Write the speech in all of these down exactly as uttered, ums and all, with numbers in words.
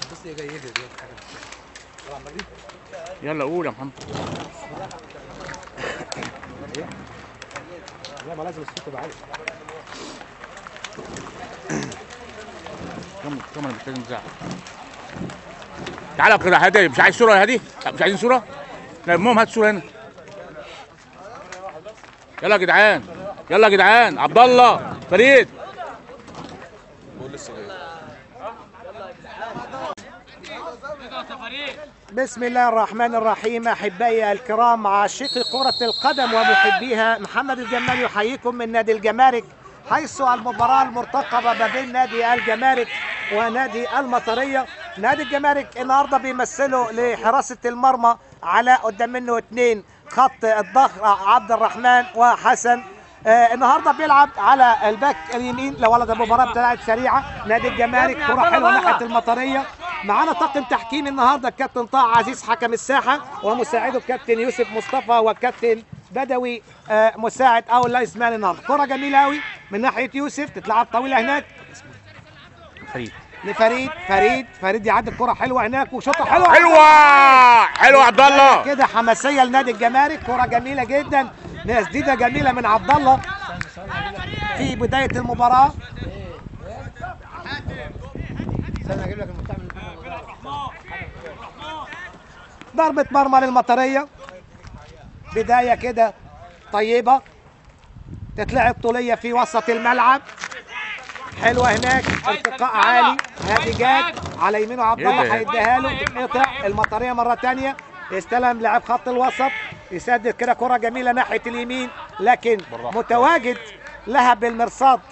يلا قول يا محمد. لا ما لازم الصوت يبقى عالي. كم كم انا مش لازم تزعل. تعالى كده هادي، مش عايز صوره يا هادي؟ مش عايزين صوره؟ لا المهم هات صوره هنا. يلا يا جدعان، يلا يا جدعان. عبد الله فريد قول لسه جاي. بسم الله الرحمن الرحيم. احبائي الكرام، عاشقي كرة القدم ومحبيها، محمد الجمال يحييكم من نادي الجمارك، حيث المباراة المرتقبة ما بين نادي الجمارك ونادي المطرية. نادي الجمارك النهارده بيمثله لحراسة المرمى علاء، قدام منه اثنين خط الظهر عبد الرحمن وحسن. آه النهارده بيلعب على الباك اليمين. لو ولد المباراه طلعت سريعه نادي الجمارك، كره حلوه ناحيه المطريه. معانا طاقم تحكيم النهارده الكابتن طه عزيز حكم الساحه، ومساعده الكابتن يوسف مصطفى، والكابتن بدوي آه مساعد او لايسمان. النهارده كره جميله قوي من ناحيه يوسف، تتلعب طويله هناك فريد لفريد. فريد فريد يعدي الكره حلوه هناك وشوطه حلوه حلوه حلوه عبد الله كده، حماسيه لنادي الجمارك. كره جميله جدا، تسديده جميله من عبد الله في بدايه المباراه. ضربه مرمى للمطريه، بدايه كده طيبه، تتلعب طوليه في وسط الملعب، حلوه هناك، ارتقاء عالي. هادي جاد على يمينه عبد الله، هيديها له، تتقطع. المطريه مره ثانيه، يستلم لاعب خط الوسط، يسدد كده كره جميله ناحيه اليمين، لكن متواجد لها بالمرصاد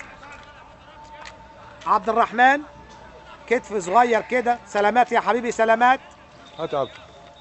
عبد الرحمن، كتف صغير كده. سلامات يا حبيبي، سلامات. هات يا عبد.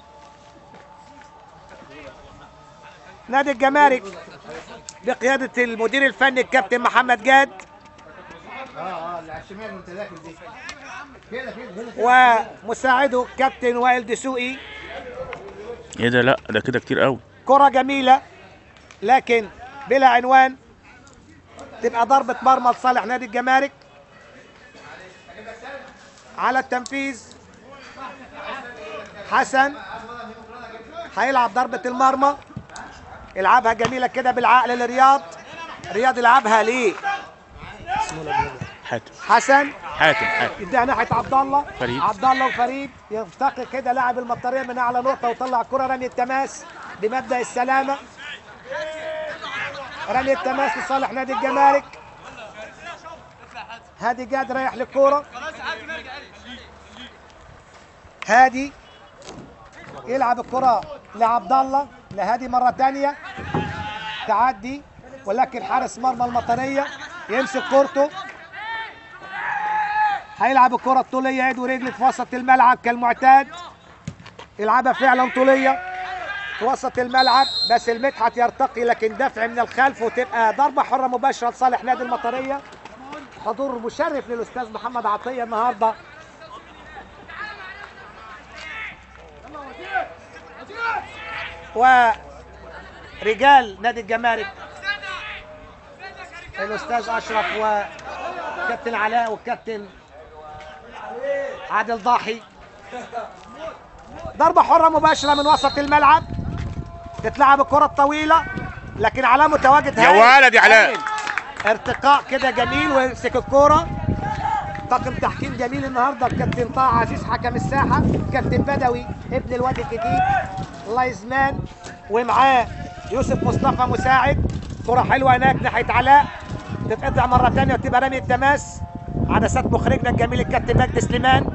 نادي الجمارك بقياده المدير الفني الكابتن محمد جاد، اه اه اللي على الشمال وانت داخل دي كده كده، ومساعده كابتن وائل دسوقي. ايه ده؟ لا ده كده كتير قوي. كرة جميلة لكن بلا عنوان، تبقى ضربة مرمى لصالح نادي الجمارك. على التنفيذ حسن، هيلعب ضربة المرمى، يلعبها جميلة كده بالعقل لرياض. رياض يلعبها ليه؟ حاتم حسن حاتم حاتم يديها ناحيه عبد الله. فريد. عبد الله وفريد يفتقر كده لاعب المطريه من اعلى نقطه، وطلع كره رمي التماس بمبدا السلامه. رمي التماس لصالح نادي الجمارك. هادي جاد رايح للكوره، هادي يلعب الكره لعبد الله، لهادي مره ثانيه، تعدي، ولكن حارس مرمى المطريه يمسك كورته، هيلعب الكرة الطولية يد ورجل في وسط الملعب كالمعتاد. يلعبها فعلا طولية في وسط الملعب، بس المدحت يرتقي، لكن دفع من الخلف وتبقى ضربة حرة مباشرة لصالح نادي المطرية. حضور مشرف للأستاذ محمد عطية النهارده. ورجال نادي الجمارك الأستاذ أشرف وكابتن علاء والكابتن عادل ضاحي. ضربة حرة مباشرة من وسط الملعب، تتلعب الكرة الطويلة، لكن علاء متواجد. يا ولد يا علاء، ارتقاء كده جميل ويمسك الكرة. طاقم تحكيم جميل النهارده، الكابتن طه عزيز حكم الساحة، كابتن بدوي ابن الوادي الجديد لايزمان، ومعاه يوسف مصطفى مساعد. كرة حلوة هناك ناحية علاء، تتقطع مرة ثانية وتبقى رمي التماس. عدسات مخرجنا الجميل الكابتن مجدي سليمان.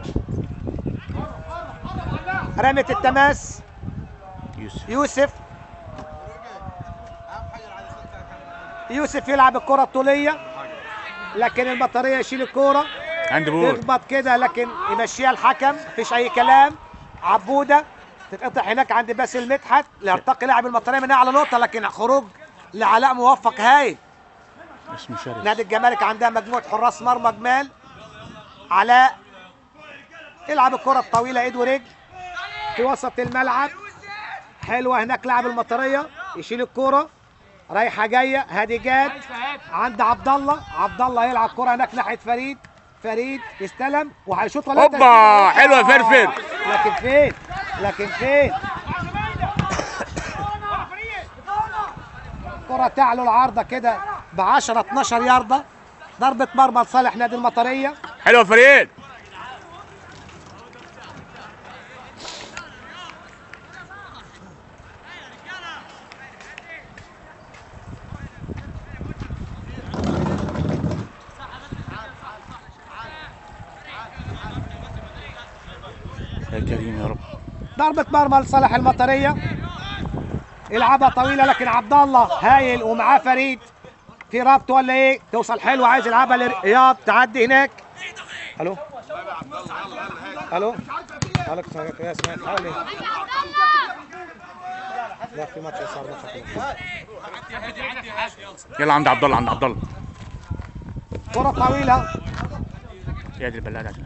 رمية التماس يوسف يوسف يوسف يلعب الكرة الطولية، لكن المطرية يشيل الكرة، عند بول تخبط كده لكن يمشيها الحكم، مفيش أي كلام. عبودة تتقطع هناك عند باسل مدحت، يرتقي لاعب المطرية من أعلى نقطة، لكن خروج لعلاء موفق هايل. اسمه شرس. نادي الجمارك عندها مجموعة حراس مرمى جمال. علاء يلعب الكرة الطويلة ايد ورجل في وسط الملعب، حلوة هناك لاعب المطرية، يشيل الكرة رايحة جاية. هادي جاد عند عبد الله، عبد الله يلعب كرة هناك ناحية فريد. فريد يستلم وهيشوط ولا اوبا حلوه يا فرفر. لكن فين لكن فين كرة تعلو العارضة كده ب عشرة اتناشر ياردة. ضربة مرمى لصالح نادي المطرية. حلوه يا فريد. يا كريم يا رب. ضربة مرمى لصالح المطرية. يلعبها طويلة لكن عبد الله هايل ومعاه فريد في ربط ولا ايه؟ توصل حلوة. عايز يلعبها لرياض تعدي هناك. الو الو عليك يا اسماء حاول ايه؟ لا في ماتش صار ماتش. يلا عند عبد الله عند عبد الله. كرة طويلة. يا دي البلاد عشان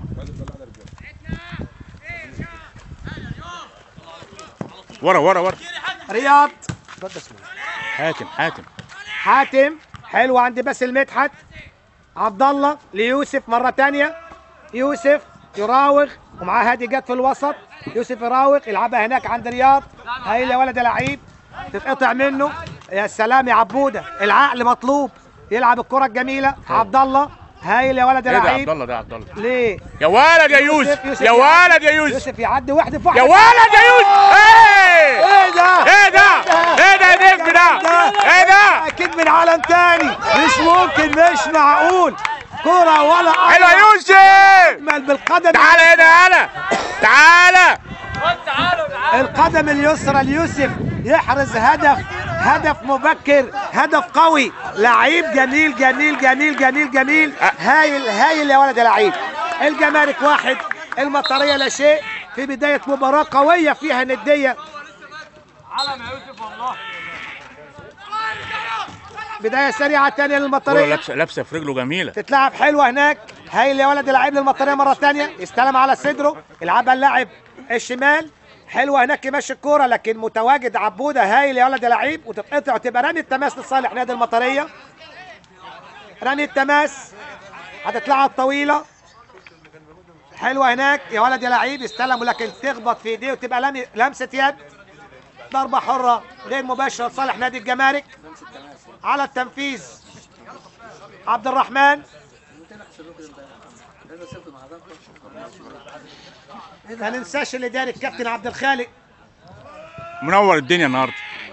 ورا ورا ورا. رياض حاتم حاتم حاتم حلوة عند باسل مدحت. عبد الله ليوسف مرة تانية. يوسف يراوغ ومعاه هادي جت في الوسط. يوسف يراوغ يلعبها هناك عند رياض. هايل يا ولد لعيب تتقطع منه. يا سلام يا عبودة العقل مطلوب. يلعب الكرة الجميلة عبد الله. هايل يا ولد ايه ده لعيب. عبد الله ده عبد الله ليه؟ يا ولد يا يوسف, يوسف يا ولد يا يوسف. يوسف يعدي واحد في واحد. يا ولد يا يوسف. ايه ايه ده؟ ايه ده؟ ايه ده يا نجم ده؟ ايه ده؟ اكيد من عالم تاني. مش ممكن مش معقول. كرة ولا حلو يا يوسف. اجمل بالقدم. تعالى هنا يالا تعالى. القدم اليسرى ليوسف يحرز هدف. هدف مبكر هدف قوي. لعيب جميل جميل جميل جميل جميل. هايل هايل يا ولد لعيب. الجمارك واحد المطرية لا شيء في بداية مباراة قوية فيها ندية. علم يا يوسف والله. بداية سريعة تانية للمطرية. لابسه لابسه في رجله جميلة. تتلعب حلوة هناك. هايل يا ولد لعيب للمطرية مرة تانية. يستلم على صدره يلعبها اللاعب الشمال. حلوة هناك يمشي الكورة لكن متواجد عبودة. هايل يا ولد لعيب وتتقطع وتبقى رمي التماس لصالح نادي المطرية. رمي التماس هتتلعب طويلة. حلوة هناك يا ولد يا لعيب. يستلم ولكن تخبط في ايديه وتبقى لم... لمسة يد. ضربة حرة غير مباشرة لصالح نادي الجمارك. على التنفيذ عبد الرحمن. ما ننساش اللي داري الكابتن عبد الخالق. منور الدنيا النهارده.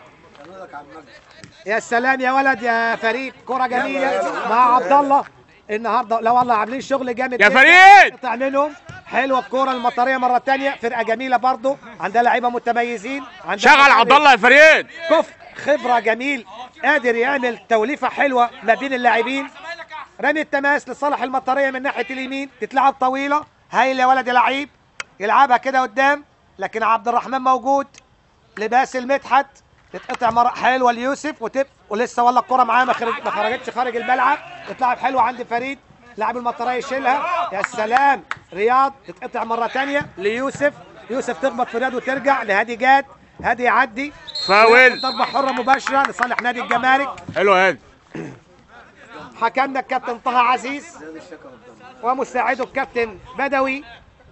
يا سلام يا ولد يا فريد. كرة جميلة مع عبد الله النهارده. لا والله عاملين شغل جامد يا جدا. فريد قطع منهم. حلوه الكرة المطرية مرة تانية. فرقة جميلة برضو عندها لعيبة متميزين. شغل عبد الله يا فريد. كفء خبرة جميل قادر يعمل توليفة حلوة ما بين اللاعبين. رمي التماس لصالح المطرية من ناحية اليمين. تتلعب طويلة. هايل يا ولد يا لعيب. يلعبها كده قدام لكن عبد الرحمن موجود لباسل مدحت. تتقطع مرة حلوة ليوسف وتب ولسه والله الكرة معاه ما خرج ما خرجتش خارج الملعب. تتلعب حلوة عند فريد. لاعب المطرية يشيلها. يا سلام رياض. تتقطع مرة تانية ليوسف. يوسف تخبط في رياض وترجع لهادي جاد. هادي يعدي فاول. ضربة حرة مباشرة لصالح نادي الجمارك. حلو هادي. حكمنا الكابتن طه عزيز ومساعده الكابتن بدوي.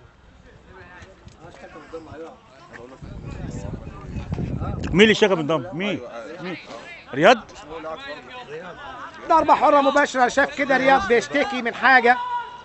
مين اللي شكى بالضم؟ مين؟ مين؟ رياض؟ ضربة حرة مباشرة. شاف كده رياض بيشتكي من حاجة.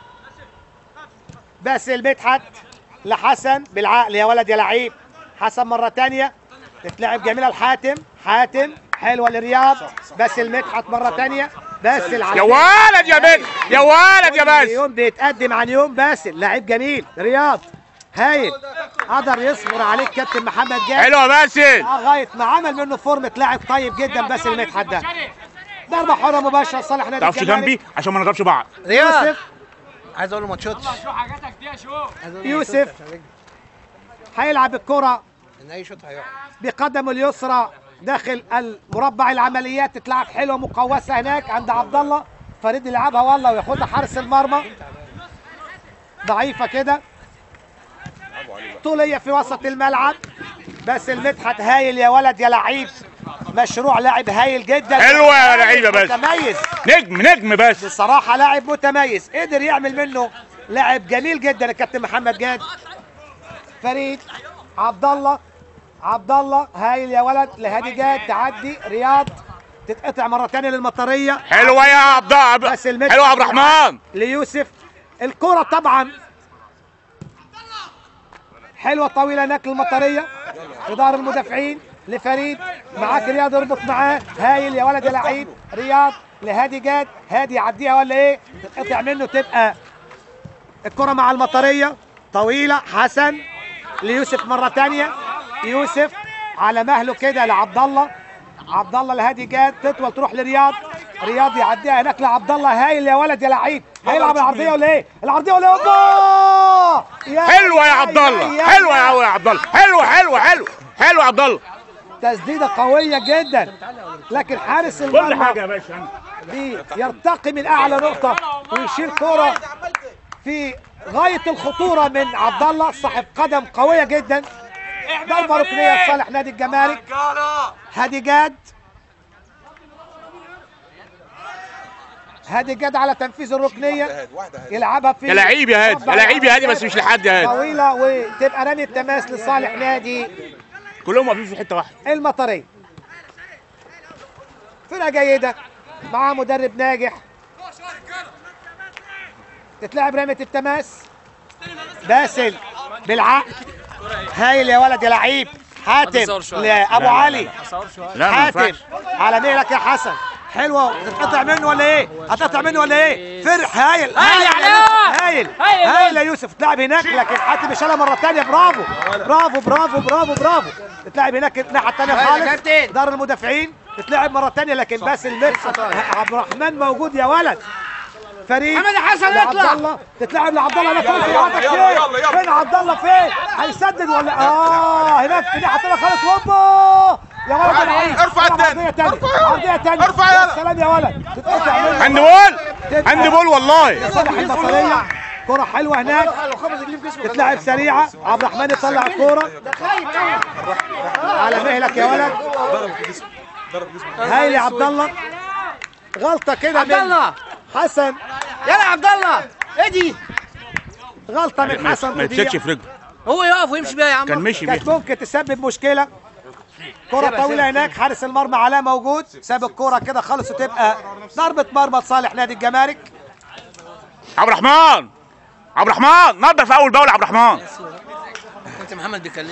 باسل مدحت لحسن بالعقل يا ولد يا لعيب. حسن مرة تانية. تتلعب جميلة لحاتم. حاتم حلوة لرياض. باسل مدحت مرة تانية. باسل يا ولد يا باسل يا ولد يا باسل. يوم بيتقدم عن يوم. باسل لعيب جميل. رياض هايل. قدر يصبر عليك كابتن محمد جاد. حلو يا باسل. لغايه ما عمل منه فورمه لاعب طيب جدا باسل مدحت ده. ضربه حره مباشره لصالح نادي تعرفش جنبي عشان ما نضربش بعض. يوسف عايز اقول له ما تشوتش. شو حاجاتك دي يا شو. يوسف هيلعب الكره ان اي شوت هيقع بقدمه اليسرى داخل المربع العمليات. تتلعب حلوه مقوسه هناك عند عبد الله. فريد يلعبها والله وياخدها حارس المرمى. ضعيفه كده. طوليه في وسط الملعب. باسل مدحت هايل يا ولد يا لعيب. مشروع لاعب هايل جدا. حلوه يا لعيبه بس. متميز نجم نجم بس. بصراحه لاعب متميز، قدر يعمل منه لاعب جميل جدا الكابتن محمد جاد. فريد عبد الله، عبد الله هايل يا ولد لهادي جاد، تعدي رياض تتقطع مره ثانيه للمطريه. حلوه يا عبد الله، حلوه يا عبد الرحمن ليوسف. الكره طبعا حلوه طويله هناك للمطريه، اداره المدافعين لفريد، معاك رياض اربط معاه. هايل يا ولد يا لعيب. رياض لهادي جاد، هادي يعديها ولا ايه؟ تتقطع منه، تبقى الكره مع المطريه طويله. حسن ليوسف مره ثانيه، يوسف على مهله كده لعبد الله، عبد الله لهادي جاد، تطول تروح لرياض، رياض يعديها هناك لعبد الله. هايل يا ولد يا لعيب. هيلعب العرضيه ولا ايه؟ العرضيه ولا ايه؟ حلوه يا عبد الله، حلوه يا عبد الله، حلوه حلوه حلوه حلوه يا عبد الله. تسديده قويه جدا، لكن حارس المرمى كل حاجه يا باشا يرتقي من اعلى نقطه ويشيل كوره في غايه الخطوره من عبد الله، صاحب قدم قويه جدا. ضربه ركنيه لصالح نادي الجمارك. هادي جاد، هادي جاد على تنفيذ الركنيه، يلعبها في يا لعيب يا هادي، يا لعيب يا هادي، بس مش لحد يا هادي. طويله وتبقى رمي التماس لصالح نادي كلهم واقفين في حته واحده. المطريه. فرقه جيده مع مدرب ناجح. تتلعب رميه التماس. باسل بالعقل. هايل يا ولد يا لعيب. حاتم لابو علي. حاتم على مهلك يا حسن. حلوه. تتقطع منه ولا ايه؟ هتقطع منه ولا ايه؟ فرح. هايل هايل هايل هايل يا يوسف. تلعب هناك لكن حاتم يشيلها مره ثانيه. برافو برافو برافو برافو برافو. تتلعب هناك الناحيه الثانيه خالص دار المدافعين. تتلعب مره ثانيه لكن باسل مدحت عبد الرحمن موجود يا ولد. فريد محمد حسن اطلع. تتلعب لعبد الله هناك. فين فين عبد الله؟ فين هيسدد ولا اه هناك في الناحيه الثانيه خالص. هوبا يا ولد العيد. ارفع الثاني، عرضيه ثانيه. ارفع يلا. سلام يا ولد. تتقطع منه. هاند بول، هاند بول والله. لصالح المطريه. كره حلوه هناك. تتلعب سريعه. عبد الرحمن يطلع الكوره على مهلك يا ولد. هايل يا عبد الله. غلطه كده عبد الله حسن. يلا عبد الله ادي غلطه من حسن ما تضيع. يتشكش في رجله. هو يقف ويمشي بيها يا عم. كان مشي بيها. كانت ممكن تسبب مشكله. كره طويله هناك. حارس المرمى علاء موجود. ساب الكره كده خالص وتبقى ضربه مرمى لصالح نادي الجمارك. عبد الرحمن، عبد الرحمن نضف اول باول. عبد الرحمن انت محمد بيكلمه.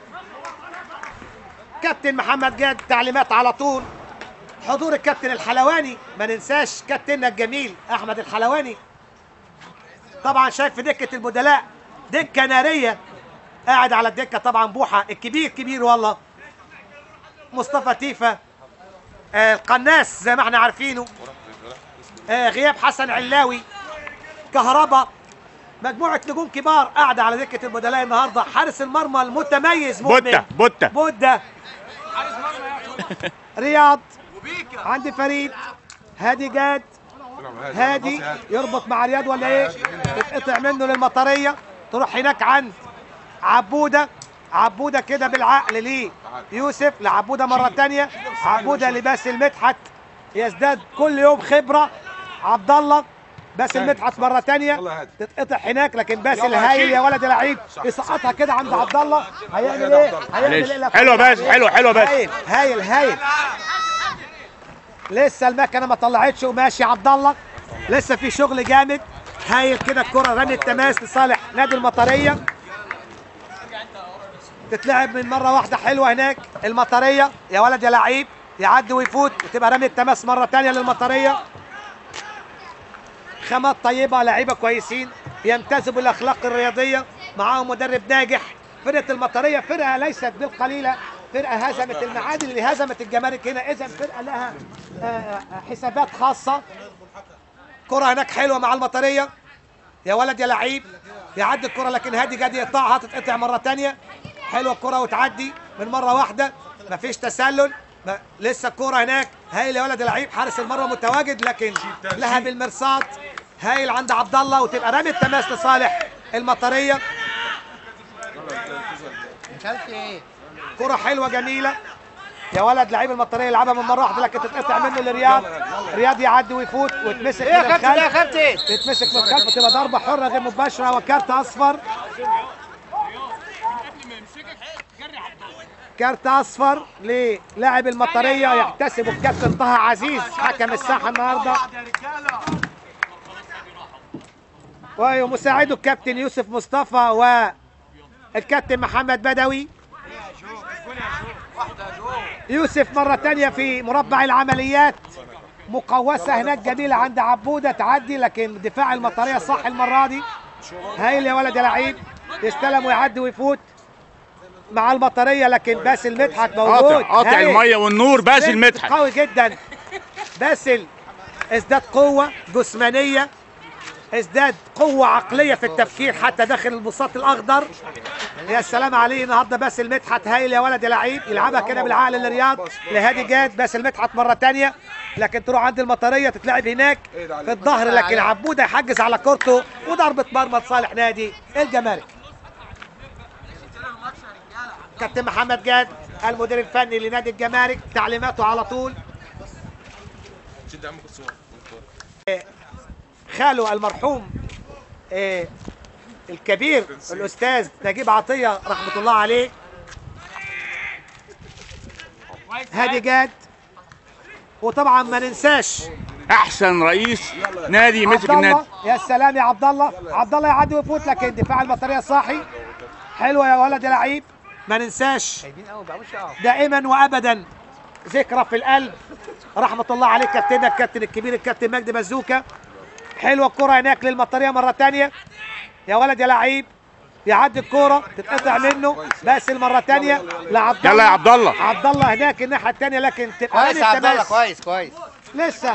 كابتن محمد جاد تعليمات على طول. حضور الكابتن الحلواني، ما ننساش كابتننا الجميل احمد الحلواني. طبعا شايف في دكه البدلاء دكه ناريه. قاعد على الدكه طبعا بوحه الكبير كبير والله. مصطفى تيفا. آه القناص زي ما احنا عارفينه. آه غياب حسن علاوي. كهربا. مجموعه نجوم كبار قاعده على دكه البدلاء النهارده. حارس المرمى المتميز مؤمن بوتا بوتا بودا. رياض عند فريد. هادي جاد. هادي يربط مع رياض ولا ايه؟ تتقطع منه للمطريه. تروح هناك عند عبوده. عبوده كده بالعقل ليه يوسف. لعبوده مره ثانيه. عبوده لباسل مدحت يزداد كل يوم خبره. عبد الله. باسل مدحت مره ثانيه. تتقطع هناك لكن باسل هايل يا ولد العيب. يسقطها كده عند عبد الله. هيعمل ايه؟ هيعمل ايه؟ حلوه باسل، حلوه حلوه باسل. هايل هايل هايل. لسه المكنه ما طلعتش وماشي عبد الله. لسه في شغل جامد. هايل كده الكره رمي التماس لصالح نادي المطريه. تتلعب من مره واحده حلوه هناك المطريه يا ولد يا لعيب. يعدي ويفوت وتبقى رمي التماس مره ثانيه للمطريه. خامات طيبه، لعيبه كويسين يمتازوا بالاخلاق الرياضيه. معاهم مدرب ناجح. فرقه المطريه فرقه ليست بالقليله. فرقه هزمت المعادن اللي هزمت الجمارك هنا. اذا فرقه لها حسابات خاصه. كره هناك حلوه مع المطريه يا ولد يا لعيب. يعدي الكره لكن هادي جاد يقطعها. تتقطع مره ثانيه. حلوه الكره وتعدي من مره واحده. مفيش تسلل. ما لسه الكره هناك. هايل يا ولد يا لعيب. حارس المرمى متواجد لكن لها بالمرصاد. هايل عند عبد الله وتبقى رمي التماس لصالح المطريه. مش عارف ايه. كره حلوه جميله. يا ولد لعيب المطريه يلعبها من مره واحده لكن تتقطع منه لرياض. رياض يعدي ويفوت ويتمسك ايه يا من كابتن يا الخلف، كابتن؟ تتمسك من الخلف تبقى ضربه حره غير مباشره وكارت اصفر. كارت اصفر للاعب المطريه يحتسب الكابتن طه عزيز حكم الساحه النهارده، ومساعده الكابتن يوسف مصطفى والكابتن محمد بدوي. يوسف مرة تانية في مربع العمليات، مقوسة هناك جميلة عند عبودة تعدي، لكن دفاع المطرية صح المرة دي. هايل يا ولد يا لعيب، يستلم ويعدي ويفوت مع المطرية، لكن باسل مدحت موجود. قاطع قاطع المية والنور. باسل مدحت قوي جدا. باسل ازداد قوة جسمانية، ازداد قوة عقلية في التفكير حتى داخل البساط الأخضر. يا سلام عليه النهارده باسل مدحت. هايل يا ولد يا لعيب، يلعبها كده بالعقل لرياض لهادي جاد. باسل مدحت مرة تانية، لكن تروح عند المطرية تتلعب هناك في الظهر، لكن عبودة يحجز على كورته وضربة مرمى لصالح نادي الجمارك. كابتن محمد جاد المدير الفني لنادي الجمارك تعليماته على طول. خاله المرحوم إيه الكبير الاستاذ نجيب عطيه رحمه الله عليه. هادي جاد، وطبعا ما ننساش احسن رئيس نادي مسك عبد النادي. الله. يا سلام يا عبد الله، عبد الله يعدي ويفوت، لكن دفاع المطريه صاحي. حلوه يا ولد يا لعيب. ما ننساش دائما وابدا ذكرى في القلب رحمه الله عليه كابتننا الكابتن الكبير الكابتن مجدي بزوكه. حلوه الكره هناك للمطريه مره ثانيه يا ولد يا لعيب، يعدي الكوره تتقطع منه. باسل مره ثانيه لعبد الله. يلا يا عبد الله. عبد الله هناك الناحيه الثانيه، لكن تبقى كويس يا عبد الله، كويس كويس. لسه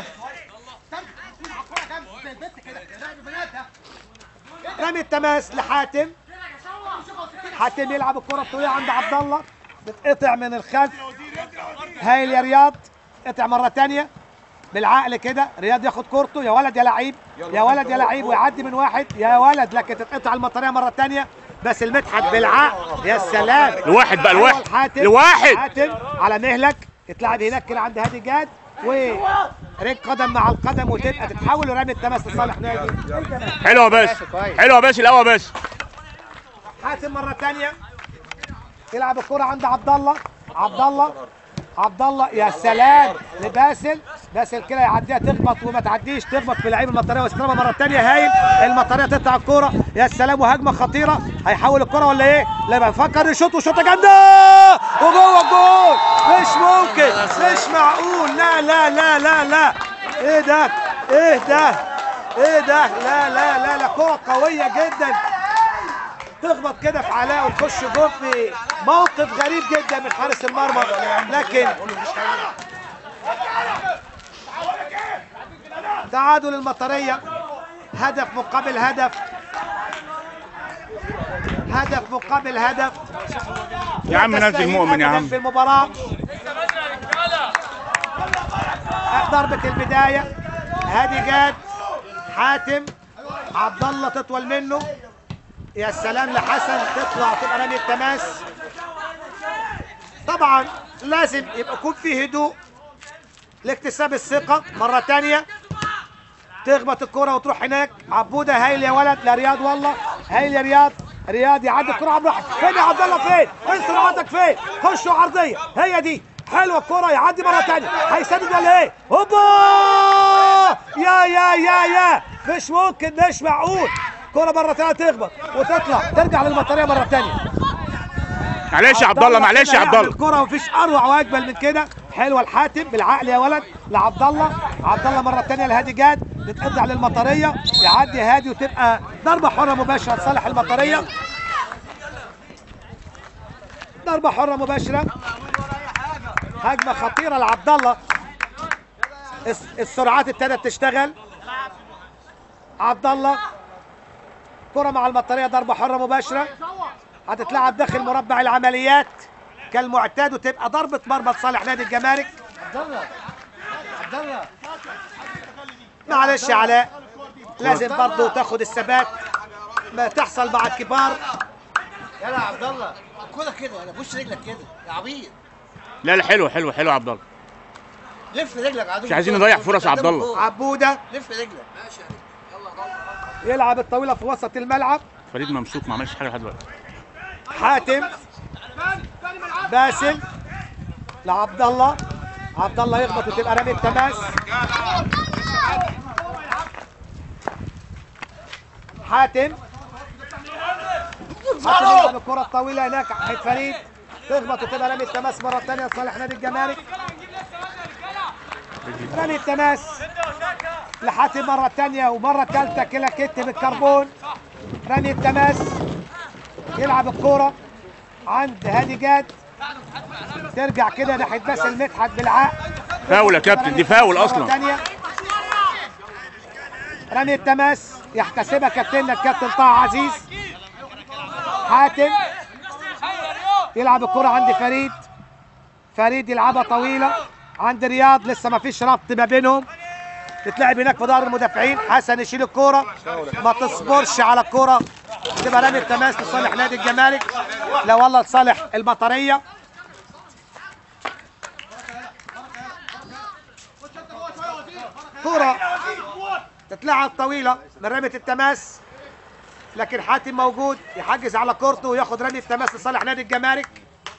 رمي التماس لحاتم. حاتم يلعب الكره الطويله عند عبد الله، تتقطع من الخلف. هايل يا رياض، قطع مره ثانيه بالعقل كده. رياض ياخد كورته يا ولد يا لعيب، يا ولد يا لعيب، ويعدي من واحد يا ولد، لكن تتقطع المطريه مره ثانيه. بس المدحت بالعقل. يا سلام. الواحد بقى الواحد حاتم. الواحد حاتم على مهلك، يتلعب هناك كده عند هادي جاد، ورجل قدم مع القدم وتبقى تتحول ورمي التماس لصالح نادي. حلوه يا باشا، حلوه يا باشا الاول يا باشا. حاتم مره ثانيه يلعب الكره عند عبد الله. عبد الله عبد الله يا سلام لباسل. باسل كده يعديها تخبط وما تعديش، تخبط في لعيب المطريه ويستلمها مره ثانيه. هايل المطريه تقطع الكوره. يا سلام، وهجمه خطيره. هيحول الكوره ولا ايه؟ لا بفكر يشوط وشوطه جامده وجوه الجول. مش ممكن، مش معقول. لا لا لا لا لا ايه ده؟ ايه ده؟ ايه ده؟ لا لا لا لا كوره قويه جدا تخبط كده في علاء وتخش جول في موقف غريب جدا من حارس المرمى. لكن تعادل المطريه، هدف مقابل هدف، هدف مقابل هدف. يا عم نزل مؤمن يا عم في المباراه. ضربه البدايه هادي جاد، حاتم، عبد الله تطول منه. يا سلام لحسن، تطلع تبقى رمي التماس. طبعا لازم يبقى يكون في هدوء لاكتساب الثقه. مره ثانيه تخبط الكره وتروح هناك. عبوده هايل يا ولد. لا رياض والله هايل يا رياض. رياض يعدي الكره عبد الواحد. فين يا عبد الله؟ فين؟ فين سرعتك؟ فين؟ خشوا عرضيه، هي دي حلوه الكره. يعدي مره ثانيه، هيسدد ولا ايه؟ هوبا يا يا يا يا مش ممكن، مش معقول. كرة مرة ثانية تخبط وتطلع ترجع للمطرية مرة ثانية. معلش يا عبد الله، معلش يا عبد الله. الكرة مفيش أروع وأجمل من كده. حلوة الحاتم بالعقل يا ولد لعبد الله. عبد الله مرة ثانية لهادي جاد، تتقطع للمطرية، يعدي هادي وتبقى ضربة حرة مباشرة لصالح المطرية. ضربة حرة مباشرة، هجمة خطيرة لعبد الله. السرعات ابتدت تشتغل. عبد الله كرة مع المطرية، ضربة حرة مباشرة هتتلعب داخل مربع العمليات كالمعتاد، وتبقى ضربة مرمى لصالح نادي الجمارك. عبد الله عبد الله معلش يا علاء، لازم برضه تاخد الثبات ما تحصل مع الكبار. يلا يا عبد الله، كده كده انا بوش رجلك كده يا عبيط. لا لا حلو حلو حلو يا عبد الله. لف رجلك عدو. مش عايزين نضيع فرص يا عبد الله. عبوده لف رجلك. ماشي يلا. يلعب الطويله في وسط الملعب. فريد ممسوك ما عملش حاجه لحد دلوقتي. حاتم باسل لعبد الله، عبد الله يخبط وتبقى رمي التماس. حاتم حاتم يلعب الكره الطويله هناك عند فريد، تخبط وتبقى رمي التماس مره ثانيه لصالح نادي الجمارك. رمي التماس لحاتم مره ثانيه ومره ثالثه كده كت بالكربون. رمي التماس يلعب الكوره عند هادي جاد، ترجع كده ناحيه باسل مدحت بالعقل. فاول يا كابتن، دي فاول اصلا. تانية. رمي التماس يحتسبها كابتننا الكابتن طه عزيز. حاتم يلعب الكرة عند فريد، فريد يلعبها طويلة عند رياض، لسه ما فيش ربط ما بينهم، تتلعب هناك في ظهر المدافعين. حسن يشيل الكرة، ما تصبرش على الكرة، تبقى رمي التماس لصالح نادي الجمارك، لا والله لصالح المطرية. كرة تتلعب طويلة من رمية التماس، لكن حاتم موجود يحجز على كورته وياخد رمي التماس لصالح نادي الجمارك.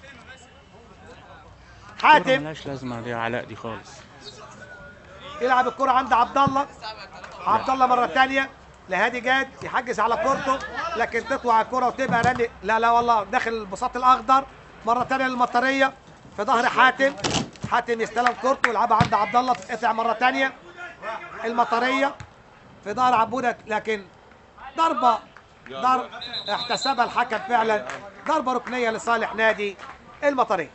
حاتم ملهاش لازمه دي علاء دي خالص. يلعب الكرة عند عبد الله، عبد الله مرة ثانية لهادي جاد يحجز على كورته، لكن تطلع الكرة وتبقى رمي، لا لا والله داخل البساط الأخضر. مرة ثانية للمطرية في ظهر حاتم، حاتم يستلم كورته ويلعبها عند عبد الله، تتقطع مرة ثانية. المطرية في ظهر عبودة، لكن ضربة ضرب احتسبها الحكم فعلا، ضربة ركنية لصالح نادي المطرية.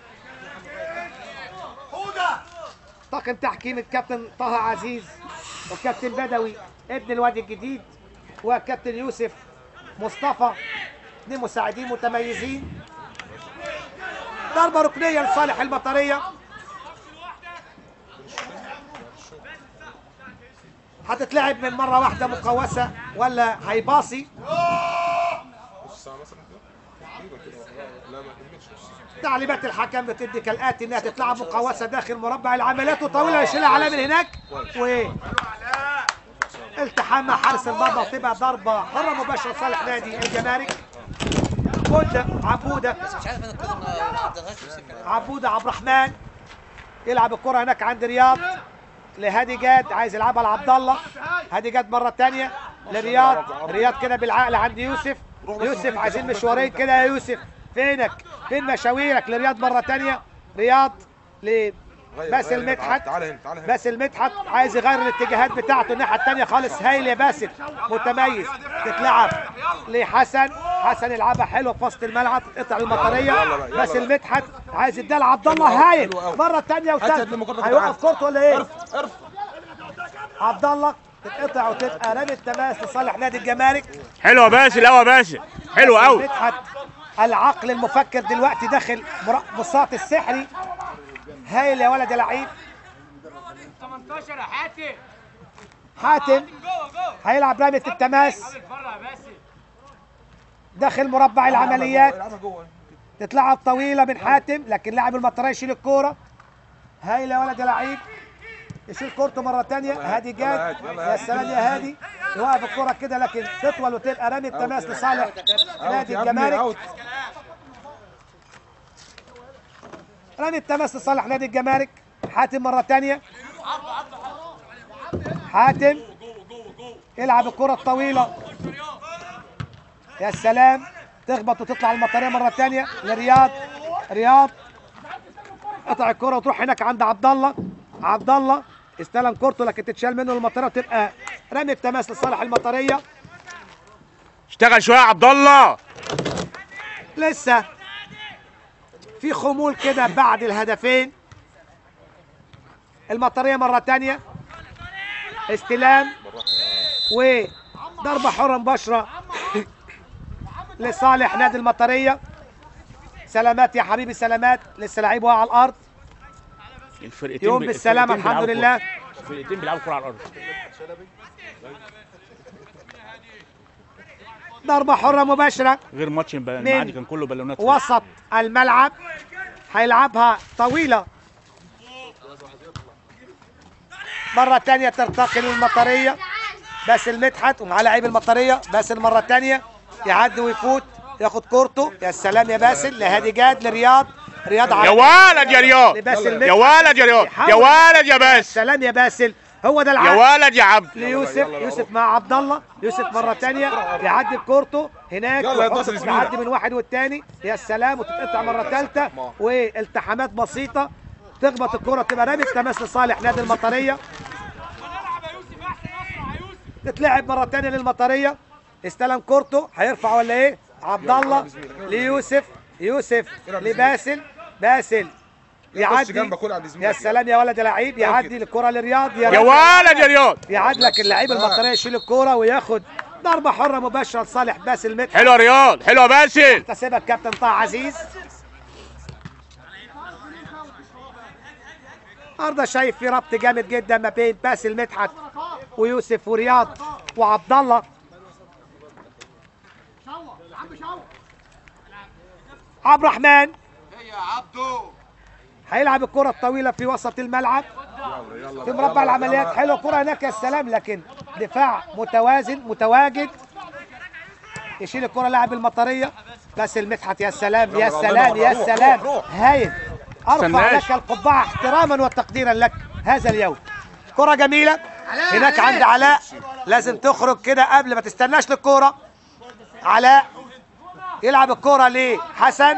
طاقم تحكيم الكابتن طه عزيز والكابتن بدوي ابن الوادي الجديد والكابتن يوسف مصطفى، اثنين مساعدين متميزين. ضربة ركنية لصالح المطرية. هتتلعب من مرة واحدة مقوسة ولا هيباصي؟ تعليمات الحكم بتدي كالآتي انها تتلعب مقوسة داخل مربع العمليات وطويلة يشيلها على من هناك، و التحام مع حارس المرمى وتبقى ضربة حرة مباشرة لصالح نادي الجمارك. بودة عبودة عبودة عبد الرحمن يلعب الكرة هناك عند رياض لهادي جاد، عايز يلعبها لعبد الله. هادي جاد مرة ثانية لرياض، رياض كده بالعقل عند يوسف. يوسف عايزين مشوارين كده يا يوسف، فينك؟ فين مشاويرك؟ لرياض مرة ثانية، رياض لباسل مدحت. باسل مدحت عايز يغير الاتجاهات بتاعته الناحية الثانية خالص. هايل يا باسل، متميز. تتلعب لحسن، حسن يلعبها حلوه في وسط الملعب، تقطع المطريه. باسل مدحت عايز يديها لعبد الله، هايل مره ثانيه وثالثه. هيوقف كورته ولا ايه؟ عبد الله تتقطع وتبقى رمي التماس لصالح نادي الجمارك. حلو يا باسل قوي يا باشا، حلو قوي. مدحت العقل المفكر دلوقتي داخل بساط السحري. هايل يا ولد يا لعيب. تمنتاشر يا حاتم. حاتم هيلعب رمية التماس داخل مربع العمليات، تتلعب طويلة من حاتم، لكن لاعب المطرية يشيل الكورة. هايل يا ولد يا لعيب، يشيل كورته مرة ثانية. هادي جاد، يا سلام يا هادي، يوقف الكورة كده لكن تطول وتبقى رمي التماس لصالح نادي الجمارك. رمي التماس لصالح نادي الجمارك. حاتم مرة ثانية، حاتم يلعب الكرة الطويلة، يا سلام، تخبط وتطلع المطرية مرة ثانية لرياض. رياض قطع الكرة وتروح هناك عند عبد الله. عبد الله استلم كورته لكن تتشال منه المطرية وتبقى رمي التماس لصالح المطرية. اشتغل شوية يا عبد الله. لسه في خمول كده بعد الهدفين. المطرية مرة ثانية، استلام وضربة حرة مباشرة لصالح نادي المطرية. سلامات يا حبيبي، سلامات. لسه لعيب واقع على الأرض. الفرقتين يوم بالسلامة الحمد لله. الفرقتين بيلعبوا كرة على الأرض. ضربة حرة مباشرة غير ماتش المعادي كان كله بالونات. وسط الملعب. هيلعبها طويله مره تانية ترتقي للمطريه. باسل مدحت ومعاه لعيب المطريه. باسل مره تانية يعدي ويفوت ياخد كورته. يا سلام يا باسل لهادي جاد لرياض. رياض يا ولد يا رياض، يا ولد يا رياض، يا ولد يا باسل. سلام يا باسل، هو ده العقل. يا ولد يا عبد. ليوسف. يوسف مع عبد الله. يوسف مره ثانيه يعدي بكورته هناك يعدي من واحد والثاني. يا سلام وتتقطع مره ثالثه والتحامات بسيطه تخبط الكره تبقى رامي التماس لصالح نادي المطريه. تتلعب مره ثانيه للمطريه. استلم كورته هيرفع ولا ايه؟ عبد الله ليوسف. يوسف لباسل. باسل يعدي. يا سلام يا ولد يا لعيب. يعدي الكره لرياض. يا ولد يا رياض. يعد لك اللعيب المطريه يشيل الكوره وياخد ضربه حره مباشره لصالح باسل مدحت. حلو يا رياض، حلو يا باسل. احتسبها الكابتن طه عزيز. النهارده شايف في ربط جامد جدا ما بين باسل مدحت ويوسف ورياض وعبد الله. عبد الرحمن هيلعب الكرة الطويلة في وسط الملعب في مربع العمليات. حلوة كرة هناك يا سلام، لكن دفاع متوازن متواجد. يشيل الكرة لاعب المطرية باسل مدحت. يا سلام يا سلام يا سلام هايل. ارفع لك القبعة احتراما وتقديرا لك هذا اليوم. كرة جميلة هناك عند علاء. لازم تخرج كده قبل ما تستناش للكرة. علاء يلعب الكرة لحسن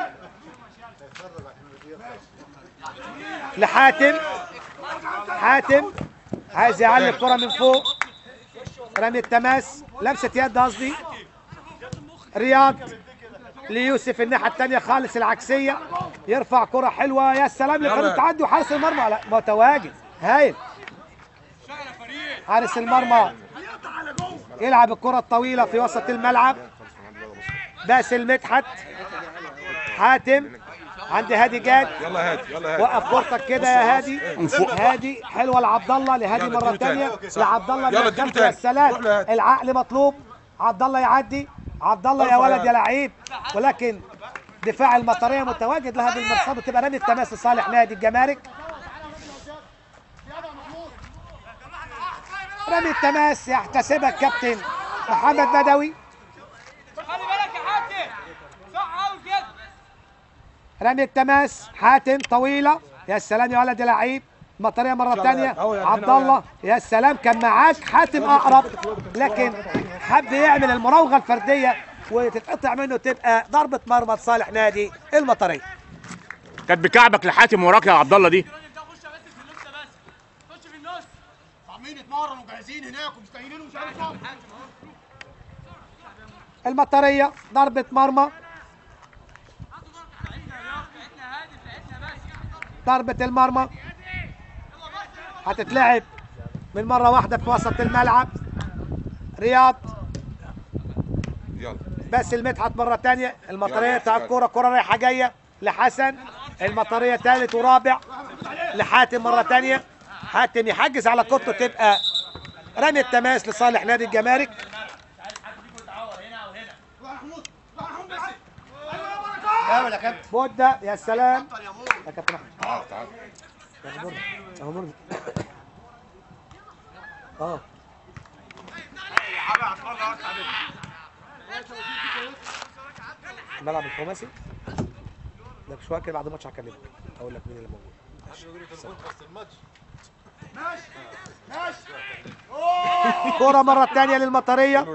لحاتم. حاتم عايز يعلي الكرة من فوق. رمي التماس لمسة يد قصدي. رياض ليوسف الناحية الثانية خالص العكسية. يرفع كرة حلوة. يا سلام لفريق تعدي وحارس المرمى لا متواجد هايل. حارس المرمى يلعب الكرة الطويلة في وسط الملعب. باسل مدحت. حاتم عند هادي جاد. يلا هادي يلا هادي وقف كورتك كده يا هادي. هادي حلوه لعبد الله. لهادي مره ثانيه لعبد الله. يا سلام العقل مطلوب. عبد الله يعدي. عبد الله يا ولد يا لعيب. ولكن دفاع المطريه متواجد لهذه المرصاد وتبقى رمي التماس لصالح نادي الجمارك. رمي التماس يحتسبها الكابتن محمد بدوي. خلي بالك يا حاتم صح قوي كده. رمي التماس حاتم طويله. يا سلام يا ولد يا لعيب. المطريه مره ثانيه عبد الله. يا سلام كان معاك حاتم اقرب لكن حب يعمل المراوغه الفرديه وتتقطع منه تبقى ضربه مرمى لصالح نادي المطريه. كانت بكعبك لحاتم وراك يا عبد الله دي. خش في النص. عاملين يتمرنوا وجاهزين هناك ومستنيين ومش عارف ايه. المطريه ضربه مرمى. ضربة المرمى هتتلعب من مرة واحدة في وسط الملعب. رياض يلا باسل مدحت مرة تانية. المطرية بتاع الكورة كورة رايحة جاية لحسن. المطرية ثالث ورابع لحاتم مرة تانية. حاتم يحجز على كورته تبقى رمي التماس لصالح نادي الجمارك. بودة يا سلام يا كابتن احمد. تعال تعال اهو مرضي اه الملعب الخماسي. لك شويه كده بعد الماتش هكلمك اقول لك مين اللي موجود. كرة مرة ثانية للمطرية.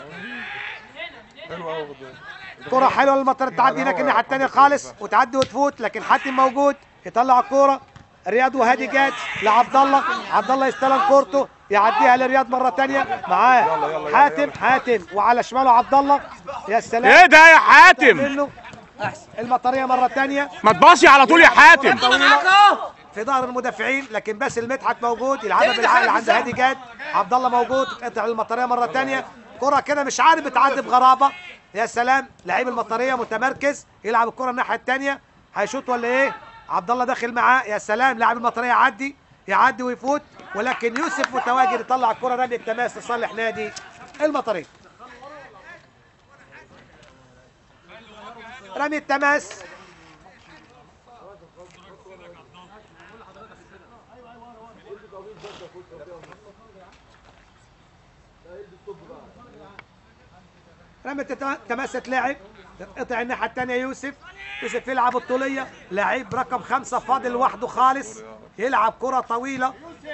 كرة حلوة للمطرية تعدي هناك الناحية الثانية خالص وتعدي وتفوت لكن حاتم موجود يطلع الكرة. رياض وهادي جاد لعبد الله. عبد الله يستلم كورته يعديها لرياض مرة ثانية معاه حاتم. حاتم وعلى شماله عبد الله. يا سلام ايه ده يا حاتم؟ المطرية مرة ثانية ما تباصي على طول يا حاتم. في ظهر المدافعين لكن باسل مدحت موجود يلعبها بالعقل عند هادي جاد. عبد الله موجود تتقطع المطريه مره ثانيه. كره كده مش عارف بتعدي بغرابه. يا سلام لعيب المطريه متمركز يلعب الكره الناحيه الثانيه. هيشوط ولا ايه؟ عبد الله داخل معاه. يا سلام لاعب المطريه يعدي يعدي ويفوت ولكن يوسف متواجد يطلع الكره رمي التماس لصالح نادي المطريه. رمي التماس رمي تماسة لاعب تتقطع الناحية الثانية. يوسف يوسف يلعب الطولية، لعيب رقم خمسة فاضل لوحده خالص، يلعب كرة طويلة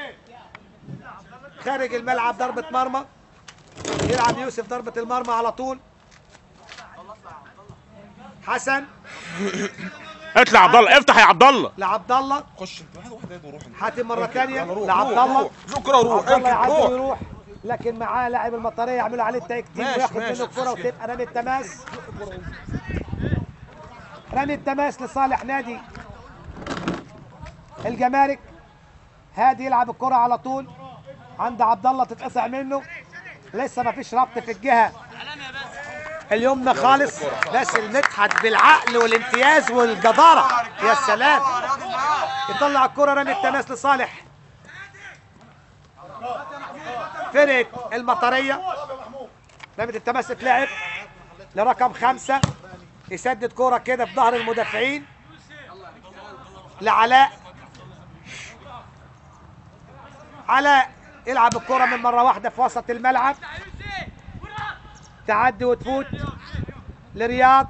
خارج الملعب، ضربة مرمى. يلعب يوسف ضربة المرمى على طول. حسن اطلع عبد الله، افتح يا عبد الله. لعبد الله، خش انت واحد واحد وروح. حاتم مرة ثانية روح لعبد الله. شكرا روح. عبد الله يعدي روح. ويروح، لكن معاه لاعب المطرية يعملوا عليه تكتيك وياخد منه الكرة وتبقى رمي التماس. رمي التماس لصالح نادي الجمارك. هادي يلعب الكرة على طول عند عبد الله، تتقطع منه، لسه ما فيش ربط في الجهة اليمنى خالص. باسل مدحت بالعقل والامتياز والجدارة، يا سلام. يطلع الكرة رمي التماس لصالح فرقة المطرية. رمي التماس تتلعب لرقم خمسة، يسدد كرة كده في ظهر المدافعين لعلاء. علاء يلعب الكرة من مرة واحدة في وسط الملعب، تعدي وتفوت لرياض.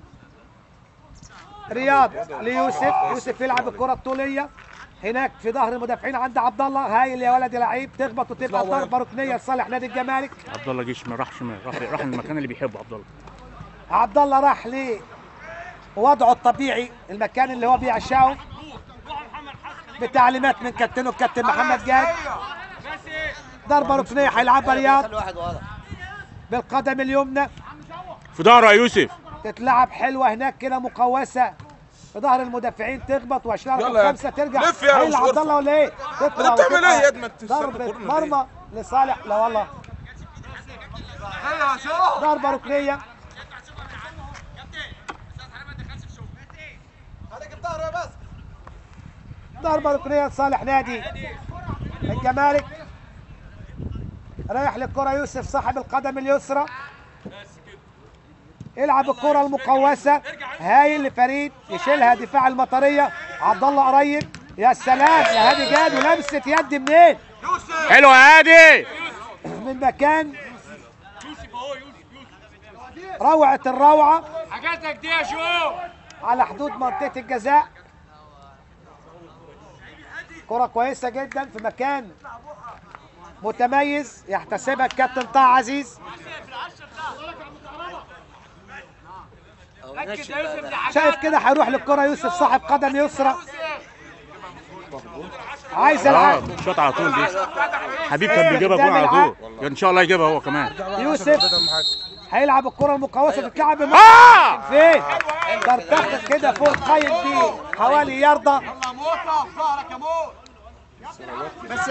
رياض ليوسف، يوسف يلعب الكرة الطولية هناك في ظهر المدافعين عند عبد الله. هايل يا ولد يا لعيب، تخبط وتبقى ضربة ركنية لصالح نادي الجمارك. عبد الله جه شمال، راح شمال، راح راح المكان اللي بيحبه عبد الله. عبد الله راح لوضعه الطبيعي، المكان اللي هو بيعشقه بتعليمات من كابتنه الكابتن محمد جاد. ضربة ركنية هيلعبها رياض بالقدم اليمنى في ظهره يا يوسف. تتلعب حلوة هناك كده مقوسة في ظهر المدافعين، تخبط وعشرين رقم خمسة ترجع. لف يا هيل عبد الله ولا ايه؟ تطلع انت بتعمل ايه يا ادمت؟ ضربة مرمى لصالح، لا والله ضربة ركنية. ضربة ركنية لصالح نادي الجمارك. رايح للكرة يوسف صاحب القدم اليسرى، يلعب الكرة المقوسة. هايل لفريد، يشيلها دفاع المطرية. عبد الله قريب، يا سلام يا هادي جاد، ولمسة يد منين؟ حلو يا هادي من مكان روعة الروعة، حاجاتك دي يا شو على حدود منطقة الجزاء. كرة كويسة جدا في مكان متميز يحتسبها الكابتن طه عزيز. شايف كده هيروح للكرة يوسف صاحب قدم يسرى، عايز العب شوط على طول. دي حبيب كان بيجيبها جون على طول، ان شاء الله يجيبها هو كمان. يوسف هيلعب الكرة المقوسة، تتلعب آه! فين؟ ترتفع كده فوق القايم دي حوالي ياردة. يلا موت اقف ظهرك يا موت بس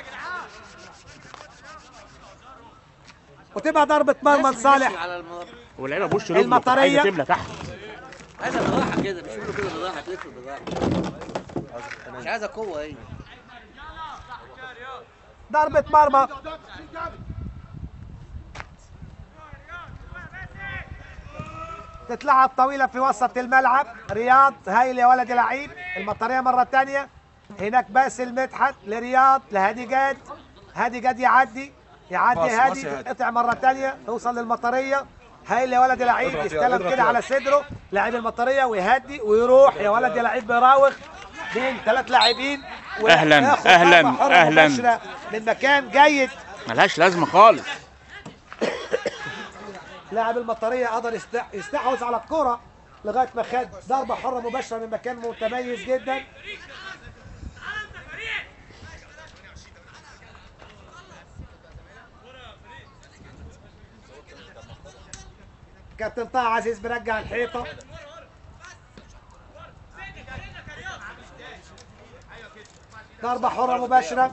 وتبقى ضربة مرمى لصالح واللعيبه بوش رجله المطرية. عايزه تملى تحت. عايزه بالراحه كده، مش بيقولوا كده بالراحه، تلف بالراحه، مش عايزه قوه. ايه ضربة مرمى تتلعب طويلة في وسط الملعب. رياض هايل يا ولد لعيب. المطرية مرة تانية هناك، باسل مدحت لرياض لهادي جاد. هادي جاد يعدي يعدي باص- هادي، باص يا هادي. تتقطع مرة تانية توصل للمطرية. هايل يا ولد لعيب، اضغط يلا، يستلم اضغط كده يلا. على صدره لاعب المطرية ويهدي ويروح. يا ولد يا لعيب بيراوغ بين ثلاث لاعبين أهلاً، وياخد أهلاً، ضربة حرة أهلاً. مباشرة من مكان جيد. ملهاش لازمه خالص. لاعب المطرية قدر يست- يستحوذ على الكرة لغاية ما خد ضربة حرة مباشرة من مكان متميز جدا. كابتن طه عزيز بيرجع الحيطة. ضربة حرة مباشرة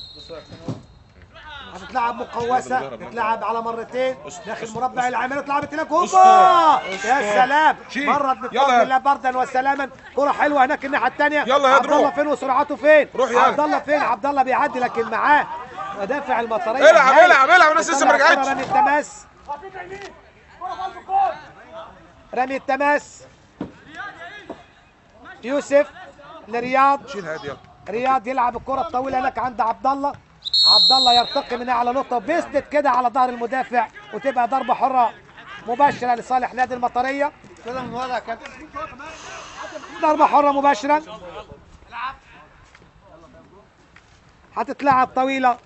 هتتلعب مقوسة، تتلعب على مرتين داخل مربع العمال، اتلعبت هناك هوبا يا سلام، مرت بفضل الله بردا وسلاما. كرة حلوة هناك الناحية الثانية. يلا يا عبد الله دروع. فين وسرعته فين؟ روح يلا. عبد الله فين؟ عبد الله بيعدي لكن معاه مدافع المطرية. العب هايل. العب العب، الناس لسه ما بتطلع رجعتش. الكرة، رمي التماس، رمي التماس. يوسف لرياض. شيل هادي يلا. رياض يلعب الكرة الطويلة هناك عند عبد الله، عبد الله يرتقي من اعلى نقطه وبيسند كده على ظهر المدافع وتبقى ضربه حره مباشره لصالح نادي المطريه. كده من ورا كده. ضربه حره مباشره هتتلعب طويله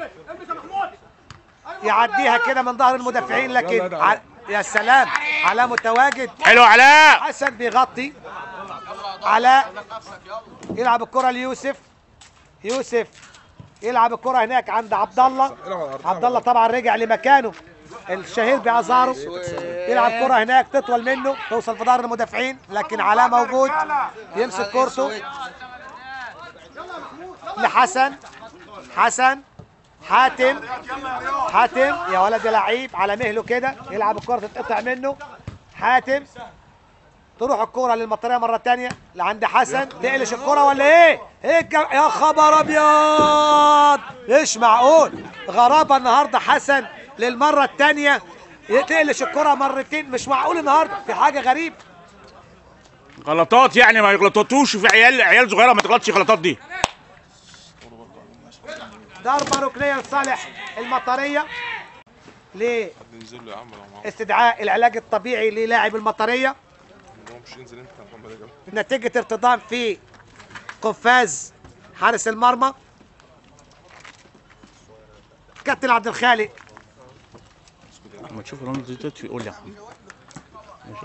يعديها كده من ظهر المدافعين لكن ع... يا سلام علاء متواجد. حلو علاء. حسن بيغطي. علاء يلعب الكره ليوسف. يوسف يلعب الكره هناك عند عبد الله. عبد الله طبعا رجع لمكانه الشهير بأزارو. يلعب كره هناك تطول منه توصل في ظهر المدافعين لكن علاء موجود يمسك كورته لحسن. حسن حاتم. حاتم يا ولد يا لعيب على مهله كده يلعب الكره تتقطع منه. حاتم تروح الكره للمطريه مره ثانيه لعند حسن. تقلش الكره ولا ايه؟ ايه يا خبر ابيض ايش معقول؟ غرابه النهارده حسن للمره الثانيه تقلش الكره مرتين. مش معقول النهارده في حاجه غريبه. غلطات يعني ما يغلطوش في عيال عيال صغيره ما تغلطش الغلطات دي. ضربه ركنيه لصالح المطريه لاستدعاء العلاج الطبيعي للاعب المطريه نتيجه ارتطام في قفاز حارس المرمى. كابتن عبد الخالق لما تشوف رمز تطفي قول لي ماشي.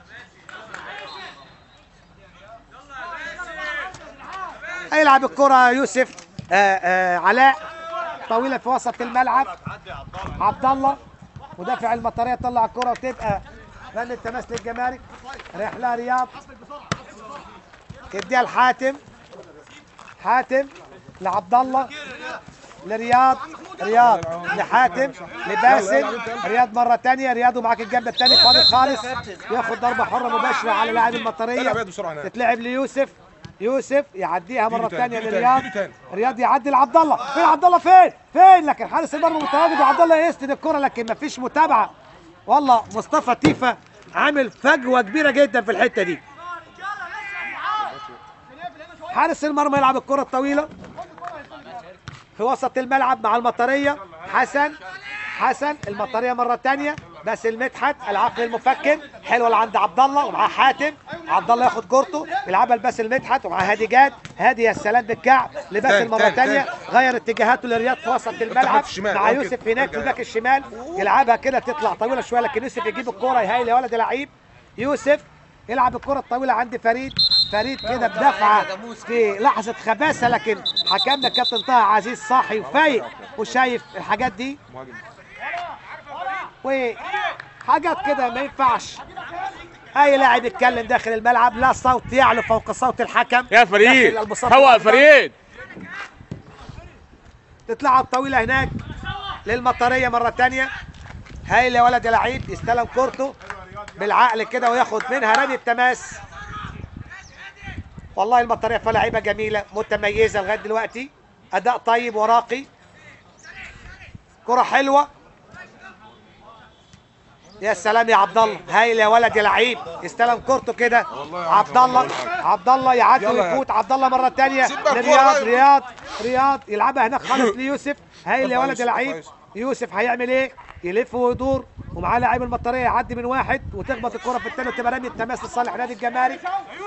هيلعب الكره يوسف آآ آآ علاء طويله في وسط الملعب. عبد الله مدافع المطريه طلع الكره وتبقى رمي التماس للجمارك. رحله رياض يديها لحاتم. حاتم لعبد الله لرياض. رياض لحاتم لباسل. رياض مره ثانيه. رياض ومعاك الجنب الثاني فاضي خالص ياخد ضربه حره مباشره على لاعب المطريه تتلعب ليوسف. يوسف يعديها مره ثانيه لرياض. رياض يعدي لعبد الله. فين عبد الله؟ فين فين لكن حارس المرمى متواجد وعبد الله يسند الكره لكن مفيش متابعه. والله مصطفى تيفا عامل فجوه كبيره جدا في الحته دي. حارس المرمى يلعب الكره الطويله في وسط الملعب مع المطريه. حسن. حسن المطريه مره ثانيه بس المدحت العقل المفكر حلوه اللي عند عبد الله ومعاه حاتم. عبد الله ياخد كورته يلعبها لباس المدحت ومعاه هادي جاد. هادي يا سلام بالكعب لباسل مره ثانيه غير اتجاهاته لرياض في وسط الملعب مع يوسف هناك في الباك الشمال يلعبها كده تطلع طويله شويه لكن يوسف يجيب الكوره يهايل يا ولد يا لعيب. يوسف يلعب الكره الطويله عند فريد. فريد كده بدفعه في لحظه خباثه لكن حكمنا كابتن طه عزيز صاحي وفايق وشايف الحاجات دي وحاجات كده ما ينفعش اي لاعب يتكلم داخل الملعب. لا صوت يعلو فوق صوت الحكم. يا فريد هو فريد. تطلع الطويله هناك للمطريه مره ثانيه. هايل يا ولد يا لعيب يستلم كورته بالعقل كده وياخد منها رمي التماس. والله المطريه فيها لعيبه جميله متميزه لغايه دلوقتي اداء طيب وراقي. كره حلوه يا سلام يا عبد الله. هايل يا ولد يا لعيب يستلم كورته كده عبد الله. عبد الله يعدي ويفوت. عبد الله مره ثانيه لرياض. رياض رياض يلعبها هناك خالص ليوسف. هايل يا ولد يا لعيب. يوسف هيعمل ايه؟ يلف ويدور ومعاه لاعب المطريه يعدي من واحد وتخبط الكره في الثاني وتبقى رمي التماس لصالح نادي الجمارك.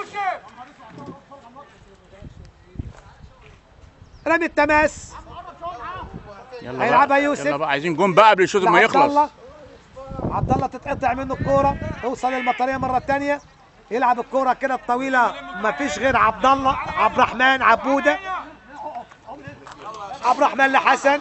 رمي التماس هيلعبها يوسف. يلا بقى عايزين جون بقى قبل الشوط ما يخلص. عبد الله تتقطع منه الكوره توصل للمطريه مره ثانيه يلعب الكوره كده الطويله ما فيش غير عبد الله. عبد الرحمن عبوده. عبد الرحمن لحسن.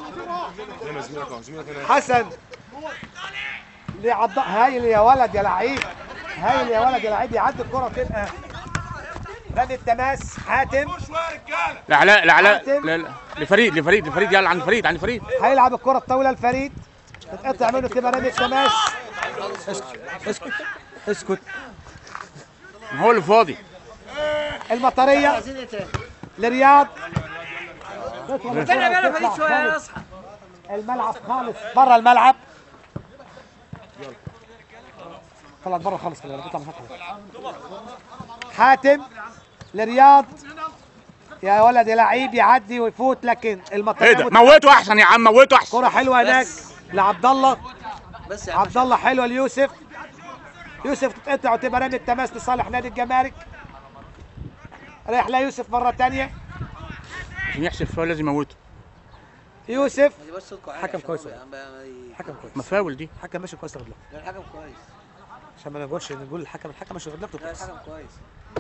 حسن لعبد. هايل يا ولد يا لعيب. هايل يا ولد يا لعيب يعدي الكوره تبقى رمي التماس. حاتم. لا علاء لا علاء لا لا لفريد لفريد لفريد يلا عند فريد عند فريد. هيلعب الكره الطويله لفريد تتقطع منه تبقى رمي التماس. اسكت اسكت اسكت هو اللي فاضي. المطريه لرياض. استنى بقى فريد شويه يا اصحى. الملعب خالص بره الملعب. طلعت بره خالص كده. حاتم لرياض. يا ولد يا لعيب يعدي ويفوت، لكن المطريه ايه ده؟ موته احسن يا عم، موته احسن. كرة حلوه هناك لعبد الله. بس يا عم عبد الله حلوه ليوسف. يوسف تتقطع وتبقى رامي التماس لصالح نادي الجمارك. رايح ليوسف مره ثانيه. عشان يحسب فاول لازم يموته. يوسف ما تبقاش صوتكم عالي حكم عشان كويس. هو يا عم بقى- حكم كويس. مفاول دي. حكم ماشي كويس لغايه دلوقتي. لا الحكم كويس. عشان ما نقولش نقول الحكم الحكم ماشي لغايه دلوقتي لا كويس. الحكم كويس.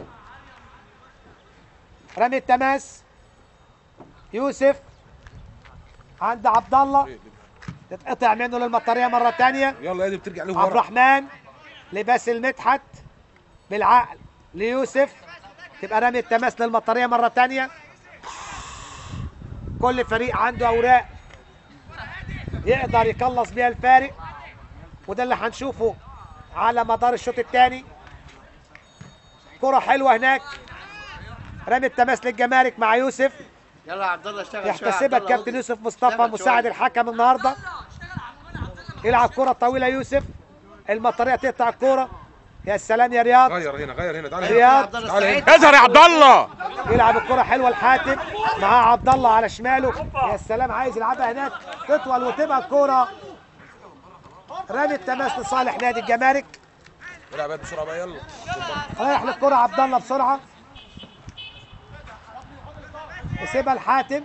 رامي التماس يوسف عند عبد الله، تتقطع منه للمطريه مره ثانيه. يلا يا دي بترجع له عبد ورا. الرحمن لباسل مدحت بالعقل ليوسف، تبقى رامي التماس للمطريه مره ثانيه. كل فريق عنده اوراق يقدر يخلص بيها الفارق، وده اللي هنشوفه على مدار الشوط الثاني. كرة حلوه هناك، رامي التماس للجمارك مع يوسف، يلا يا عبد الله اشتغل شوية. يحتسبها عبد الله الكابتن اضرب. يوسف مصطفى اشتغل مساعد شوية. الحكم النهارده. يلعب كرة طويلة يوسف، المطرية تقطع الكرة. يا سلام يا رياض. غير هنا غير هنا تعالى هنا. رياض عبد الله تعالى استعد. اظهر يا عبد الله. يلعب الكرة حلوة لحاتم مع عبد الله على شماله. يا سلام عايز يلعبها هناك تطول وتبقى الكرة رامي التماس لصالح نادي الجمارك. العب يد بسرعه بقى يلا. رايح للكرة عبد الله بسرعة، يسيبها لحاتم.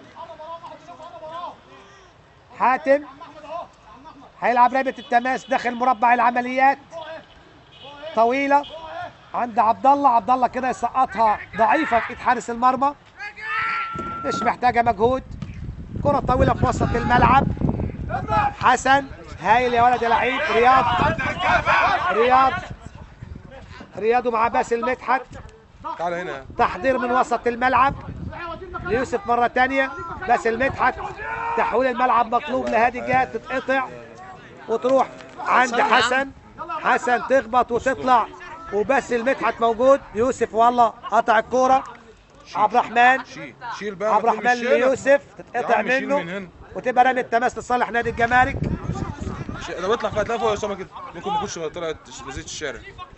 حاتم هيلعب رامية التماس داخل مربع العمليات، طويلة عند عبد الله. عبد الله كده يسقطها ضعيفة في ايد حارس المرمى، مش محتاجة مجهود. كرة طويلة في وسط الملعب. حسن هايل يا ولد يا لعيب. رياض رياض رياض مع باسل مدحت. تعالى هنا. تحضير من وسط الملعب ليوسف مرة تانية. باسل مدحت تحويل الملعب مطلوب لهادي جاد، تتقطع وتروح عند حسن. حسن تخبط وتطلع وباسل مدحت موجود. يوسف والله قطع الكورة. عبد الرحمن شيل شيل بقى. عبد الرحمن ليوسف تتقطع يا عم شيل من منه هنا. وتبقى رامي التماس لصالح نادي الجمارك. شيل- ده بيطلع فيها تلاقي فوق يا اسامه كده. ممكن ما يكونش طلعت بزيت الشارع.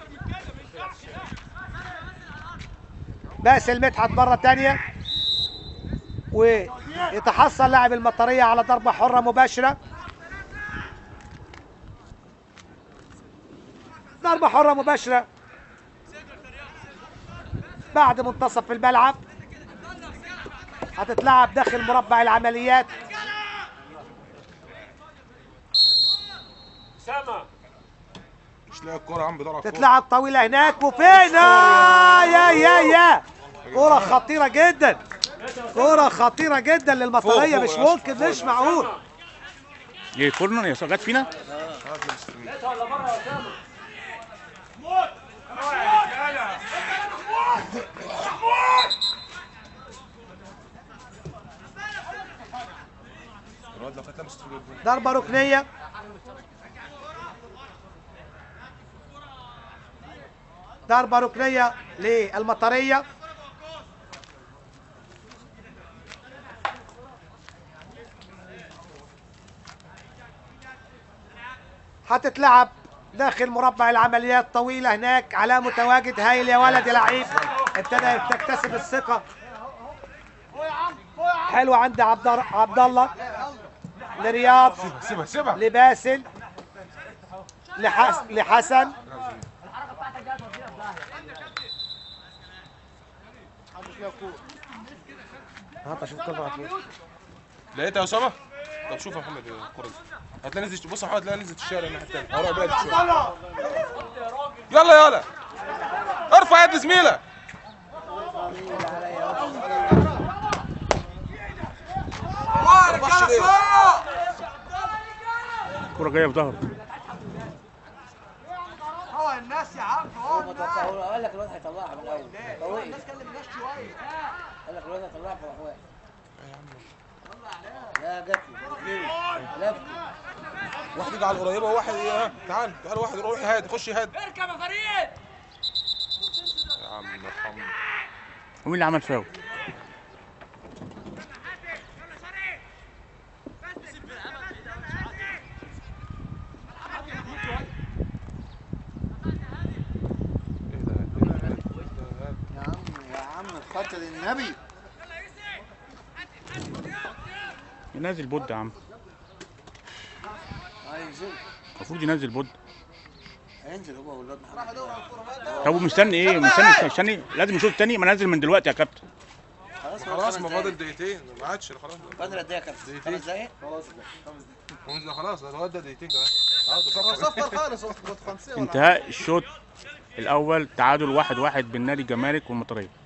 باسل مدحت مرة تانية، ويتحصل لاعب المطرية على ضربة حرة مباشرة. ضربة حرة مباشرة بعد منتصف الملعب، هتتلعب داخل مربع العمليات. مش لاقي الكوره يا عم، بيدور على الكوره. تتلعب طويلة هناك وفين آه يا يا يا كرة خطيرة جدا، كرة خطيرة جدا للمطرية. فوق مش فوق يا ممكن، مش معقول. ايه كورنر يا جت فينا. الواد لو كانت لمست في الجول. ضربة ركنية. ضربة ركنية للمطرية. هتتلعب داخل مربع العمليات. طويلة هناك على متواجد. هايل يا ولد يا لعيب، ابتدى تكتسب الثقة. حلوة عند عبد عبد الله لرياض سيبها سيبها. لباسل لحس... لحسن. هات شوف كفر لقيتها يا اسامه. طب شوف يا محمد الكوره دي. هتلاقي نزلت. بص يا محمد هتلاقي نزلت الشارع الناحيه الثانيه. اروح بعد شويه. يلا يلا ارفع يد زميلك. الكوره جايه في ظهره. هو قال لك الواد هيطلعها من الاول. طويل. قال لك الواد هيطلعها في واحد. لا جت له. لف. واحد يجي على القريبه وواحد ها تعال تعال واحد روح هادي خش هادي. اركب يا فريد. يا عم ارحمني. ومين اللي عمل فاول؟ يا عم يا عم بخاطر النبي. ينزل بود يا عم، هينزل المفروض ينزل بود. هينزل هو والواد محمد. طب مستني ايه؟ مستني مستني لازم يشوط تاني، ما نزل من دلوقتي يا كابتن. خلاص خلاص ما فاضل دقيقتين، ما عادش خلاص. فاضل قد ايه يا كابتن؟ خمس دقايق؟ خلاص خمس دقايق خلاص ده الواد ده دقيقتين كمان. اه صفر خالص خمسين انتهاء الشوط الاول، تعادل واحد واحد بين نادي الجمارك والمطريه.